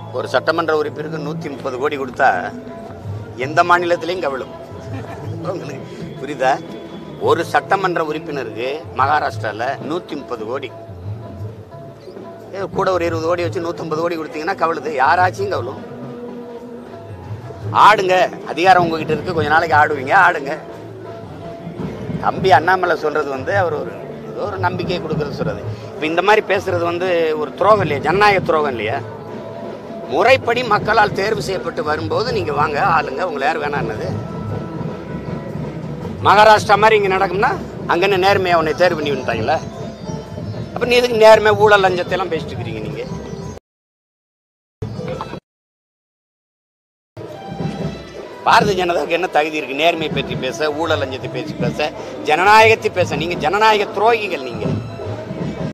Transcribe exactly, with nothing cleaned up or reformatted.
ஒரு சட்டமன்ற உறுப்பினருக்கு நூற்றி முப்பது கோடி கொடுத்தா எந்த மாநிலத்திலையும் கவிழும். உங்களுக்கு புரியுதா? ஒரு சட்டமன்ற உறுப்பினருக்கு மகாராஷ்டிராவில் நூற்றி முப்பது கோடி, கூட ஒரு இருபது கோடி வச்சு நூற்றம்பது கோடி கொடுத்தீங்கன்னா கவிழுது. யாராச்சும் கவிழும். ஆடுங்க, அதிகாரம் உங்ககிட்ட இருக்கு, கொஞ்ச நாளைக்கு ஆடுவீங்க, ஆடுங்க. தம்பி அண்ணாமலை சொல்றது வந்து அவர் ஒரு ஏதோ ஒரு நம்பிக்கையை கொடுக்கறது சொல்றது. இப்போ இந்த மாதிரி பேசுறது வந்து ஒரு துரோகம் இல்லையா? ஜனநாயக துரோகம் இல்லையா? முறைப்படி மக்களால் தேர்வு செய்யப்பட்டு வரும்போது நீங்க வாங்க ஆளுங்க, உங்களை யார் வேணான்னது? மகாராஷ்டிரா மாதிரி இங்க நடக்கும்னா அங்க என்ன நேர்மையா உன்னை தேர்வு பண்ணி வந்துட்டாங்களா? அப்ப நீ எதுக்கு நேர்மை ஊழல் லஞ்சத்தை எல்லாம் பேசிட்டு இருக்கிறீங்க? நீங்க பாரதிய ஜனதாவுக்கு என்ன தகுதி இருக்கு நேர்மையை பற்றி பேச, ஊழல் லஞ்சத்தை பேசி பேச, ஜனநாயகத்தை பேச? நீங்க ஜனநாயக துரோகிகள். நீங்க